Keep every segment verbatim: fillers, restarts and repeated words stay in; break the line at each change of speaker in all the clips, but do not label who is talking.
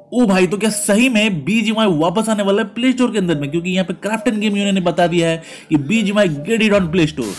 ओ भाई, तो क्या सही में बीजीएमआई वापस आने वाला है प्ले स्टोर के अंदर में? क्योंकि यहाँ पे क्राफ्टन गेम यूनियन ने बता दिया है कि BGMI get it on Play Store.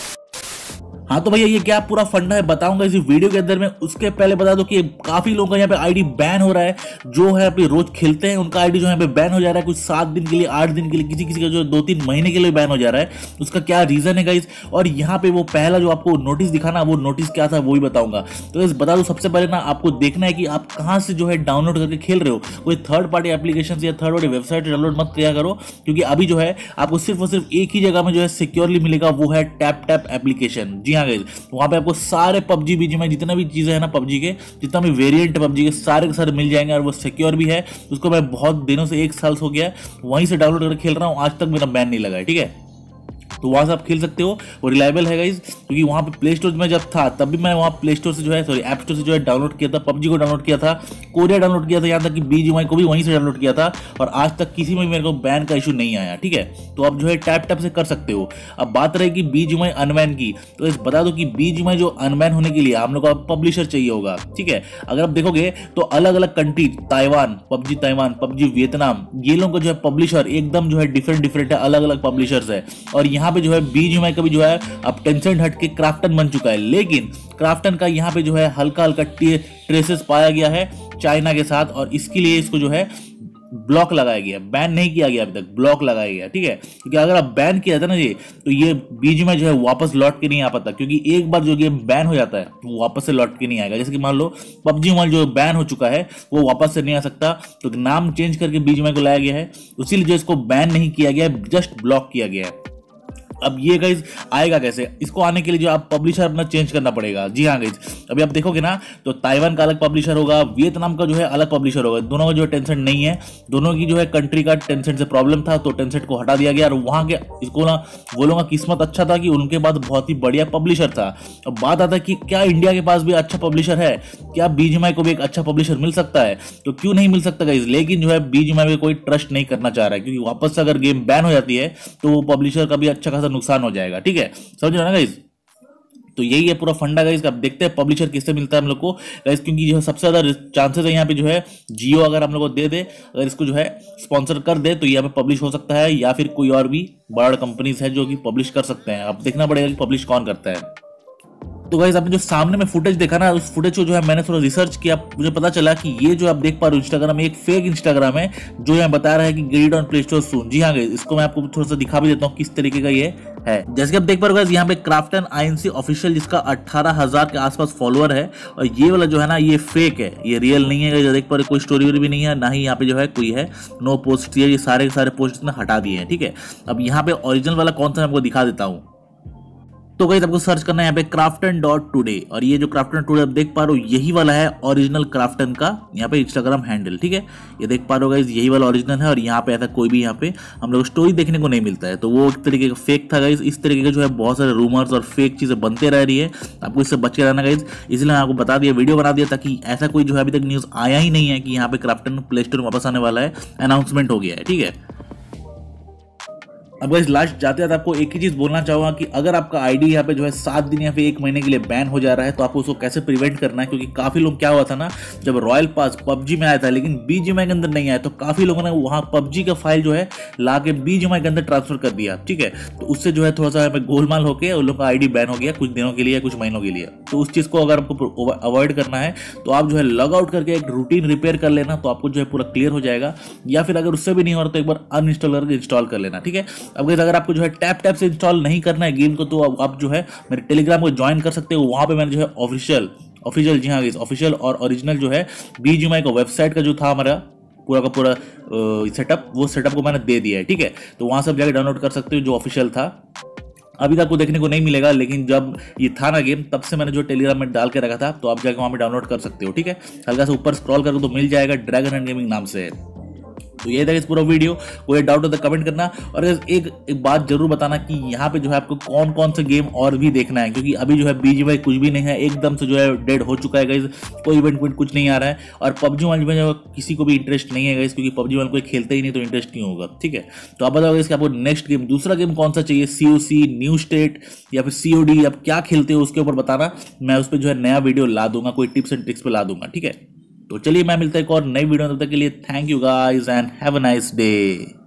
हाँ तो भैया ये क्या पूरा फंडा है बताऊंगा इसी वीडियो के अंदर में। उसके पहले बता दो कि काफी लोगों का यहाँ पे आईडी बैन हो रहा है, जो है अभी रोज खेलते हैं उनका आईडी जो यहाँ पे बैन हो जा रहा है, कुछ सात दिन के लिए, आठ दिन के लिए, किसी किसी का जो दो तीन महीने के लिए बैन हो जा रहा है। उसका क्या रीजन है गाइस, और यहाँ पे वो पहला जो आपको नोटिस दिखाना, वो नोटिस क्या था वो भी बताऊंगा। तो इस बता दो सबसे पहले ना, आपको देखना है कि आप कहाँ से जो है डाउनलोड करके खेल रहे हो। कोई थर्ड पार्टी एप्लीकेशन या थर्ड पार्टी वेबसाइट डाउनलोड मत किया करो, क्योंकि अभी जो है आपको सिर्फ और सिर्फ एक ही जगह में जो है सिक्योरली मिलेगा, वो है टैप टैप एप्लीकेशन। जी हाँ गाइस, वहां पे आपको सारे पबजी बीजीएमआई जितना भी चीजें हैं ना, पबजी के जितना भी वेरिएंट पबजी के सारे के सारे मिल जाएंगे, और वो सिक्योर भी है। उसको मैं बहुत दिनों से, एक साल हो गया है वहीं से डाउनलोड करके खेल रहा हूँ, आज तक मेरा बैन नहीं लगा है। ठीक है, तो वहां से आप खेल सकते हो, वो रिलायबल है गाइस। क्योंकि वहां पे प्ले स्टोर में जब था तब भी मैं वहां प्ले स्टोर से जो है, सॉरी ऐप स्टोर से जो है डाउनलोड किया था, पबजी को डाउनलोड किया था, कोरिया डाउनलोड किया था, यहाँ तक कि बीजीएमआई को भी वहीं से डाउनलोड किया था, और आज तक किसी में मेरे को बैन का इशू नहीं आया। ठीक है, तो आप जो है टैप टैप से कर सकते हो। अब बात रहेगी बीजीएमआई अनबैन की, तो इस बता दो कि बीजीएमआई जो अनबैन होने के लिए हम लोग को पब्लिशर चाहिए होगा। ठीक है, अगर आप देखोगे तो अलग अलग country, Taiwan, PUBG Taiwan, PUBG Vietnam, ये लोगों का जो है पब्लिशर एकदम जो है डिफरेंट डिफरेंट है, अलग अलग पब्लिशर्स है। और यहाँ पे जो है बीजीएमआई का भी जो है अब टेंसेंट हट के क्राफ्टन बन चुका है, लेकिन क्राफ्टन का यहाँ पे जो है हल्का हल्का ट्रेसेस पाया गया है चाइना के साथ, और इसके लिए इसको जो है ब्लॉक लगाया गया, बैन नहीं किया गया अभी तक, ब्लॉक लगाया गया। ठीक है, क्योंकि अगर आप बैन किया था ना ये, तो ये बीजीएमआई जो है वापस लौट के नहीं आ पाता, क्योंकि एक बार जो गेम बैन हो जाता है वो वापस से लौट के नहीं आएगा। जैसे कि मान लो पबजी मोबाइल जो बैन हो चुका है वो वापस से नहीं आ सकता, तो नाम चेंज करके बीजीएमआई को लाया गया है, इसीलिए जो इसको बैन नहीं किया गया, जस्ट ब्लॉक किया गया है। अब ये गाइज आएगा कैसे, इसको आने के लिए जो आप पब्लिशर अपना चेंज करना पड़ेगा। जी हाँ गाइज, अभी आप देखोगे ना तो ताइवान का अलग पब्लिशर होगा, वियतनाम का जो है अलग पब्लिशर होगा, दोनों का जो है टेंसेंट नहीं है, दोनों की जो है कंट्री का टेंसेंट से प्रॉब्लम था, तो टेंसेंट को हटा दिया गया, और वहां के इसको ना वो लोगों का किस्मत अच्छा था कि उनके पास बहुत ही बढ़िया पब्लिशर था। अब बात आता है कि क्या इंडिया के पास भी अच्छा पब्लिशर है, क्या बीजीएमआई को भी एक अच्छा पब्लिशर मिल सकता है? तो क्यों नहीं मिल सकता गाइज, लेकिन जो है बीजीएमआई में कोई ट्रस्ट नहीं करना चाह रहा है, क्योंकि वापस से अगर गेम बैन हो जाती है तो वो पब्लिशर का भी अच्छा खासा नुकसान हो जाएगा। ठीक है, समझ रहे हो ना गाइस? तो यही है पूरा फंडा गाइस। अब देखते हैं पब्लिशर किससे मिलता है हम लोग को गाइस, क्योंकि जो है सबसे ज्यादा चांसेस है यहाँ पे जो है जियो अगर हम लोग को दे दे, अगर इसको जो है स्पॉन्सर कर दे, तो यहाँ पे पब्लिश हो सकता है, या फिर कोई और भी बड़ा कंपनीज है जो कि पब्लिश कर सकते हैं। अब देखना पड़ेगा कि पब्लिश कौन करता है। तो गाइस आपने जो सामने में फुटेज देखा ना, उस फुटेज को जो है मैंने थोड़ा रिसर्च किया, मुझे पता चला कि ये जो आप देख पा रहे हो इंस्टाग्राम में, एक फेक इंस्टाग्राम है जो यहाँ बता रहा है कि get it on Play Store soon. जी हाँ गाइस, इसको मैं आपको थोड़ा सा दिखा भी देता हूँ किस तरीके का ये है। जैसे कि आप देख पा रहे हो गाइस, यहाँ पे क्राफ्टन आईएनसी ऑफिशियल, जिसका अठारह हजार के आसपास फॉलोअर है, और ये वाला जो है ना ये फेक है, ये रियल नहीं है। देख पा रहे कोई स्टोरी भी नहीं है, ना ही यहाँ पे जो है कोई है, नो पोस्ट, ये सारे सारे पोस्ट इसने हटा दिए हैं। ठीक है, अब यहाँ पे ओरिजिनल वाला कौन सा मैं आपको दिखा देता हूँ। तो गाइस आपको सर्च करना है यहाँ पे क्राफ्टन डॉट टुडे, और ये जो क्राफ्टन टुडे आप देख पा रहे हो यही वाला है ओरिजिनल क्राफ्टन का यहाँ पे इंस्टाग्राम हैंडल। ठीक है, ये देख पा रहे हो गाइस, यही वाला ओरिजिनल है, और यहाँ पे ऐसा कोई भी यहाँ पे हम लोग स्टोरी देखने को नहीं मिलता है, तो वो एक तरीके का फेक था गाइस। इस तरीके के जो है बहुत सारे रूमर्स और फेक चीजें बनते रह रही है, आपको इससे बच के रहना गाइस, इसलिए मैं आपको बता दिया, वीडियो बना दिया, ताकि ऐसा कोई जो है अभी तक न्यूज आया ही नहीं है कि यहाँ पे क्राफ्टन प्ले स्टोर वापस आने वाला है, अनाउंसमेंट हो गया है। ठीक है, अब गाइस लास्ट जाते जाते आपको एक ही चीज बोलना चाहूंगा कि अगर आपका आईडी यहाँ पे जो है सात दिन या फिर एक महीने के लिए बैन हो जा रहा है, तो आपको उसको कैसे प्रिवेंट करना है। क्योंकि काफी लोग, क्या हुआ था ना, जब रॉयल पास पबजी में आया था लेकिन बीजीएमआई के अंदर नहीं आया, तो काफी लोगों ने वहां पबजी का फाइल जो है ला के बीजीएमआई के अंदर ट्रांसफर कर दिया। ठीक है, तो उससे जो है थोड़ा सा गोलमाल होकर उन लोग का आईडी बैन हो गया कुछ दिनों के लिए, कुछ महीनों के लिए। तो उस चीज को अगर आपको अवॉइड करना है, तो आप जो है लॉग आउट करके एक रूटीन रिपेयर कर लेना, तो आपको जो है पूरा क्लियर हो जाएगा। या फिर अगर उससे भी नहीं हो रहा तो एक बार अनइंस्टॉल करके इंस्टॉल कर लेना। ठीक है, अब गाइस अगर आपको जो है टैप टैप से इंस्टॉल नहीं करना है गेम को, तो आप जो है मेरे टेलीग्राम को ज्वाइन कर सकते हो। वहां पे मैंने जो है ऑफिशियल ऑफिशियल जी हाँ ऑफिशियल और ओरिजिनल जो है बीजीएमआई का वेबसाइट का जो था हमारा पूरा का पूरा सेटअप, वो सेटअप को मैंने दे दिया है। ठीक है, तो वहां से आप जाकर डाउनलोड कर सकते हो, जो ऑफिशियल था। अभी तक को देखने को नहीं मिलेगा, लेकिन जब ये था ना गेम, तब से मैंने जो टेलीग्राम में डाल के रखा था, तो आप जाकर वहां पे डाउनलोड कर सकते हो। ठीक है, हल्का सा ऊपर स्क्रॉल करो तो मिल जाएगा, ड्रैगन एंड गेमिंग नाम से है। तो ये था इस पूरा वीडियो, कोई डाउट हो तो कमेंट करना, और एक एक बात जरूर बताना कि यहाँ पे जो है आपको कौन कौन से गेम और भी देखना है, क्योंकि अभी जो है बीजीएमआई कुछ भी नहीं है, एकदम से जो है डेड हो चुका है गाइस, कोई इवेंट कुछ नहीं आ रहा है, और पबजी मोबाइल में जो किसी को भी इंटरेस्ट नहीं है गाइस, क्योंकि पबजी मोबाइल कोई खेलते ही नहीं, तो इंटरेस्ट क्यों होगा। ठीक है, तो आप बताओगे इसका आपको नेक्स्ट गेम, दूसरा गेम कौन सा चाहिए, सीओसी, न्यू स्टेट या फिर सीओडी, आप क्या खेलते हो उसके ऊपर बताना, मैं उस पर जो है नया वीडियो ला दूंगा, कोई टिप्स एंड ट्रिक्स पे ला दूंगा। ठीक है, तो चलिए मैं मिलता है एक और नई वीडियो में, तब तक के लिए thank you guys and have a nice day.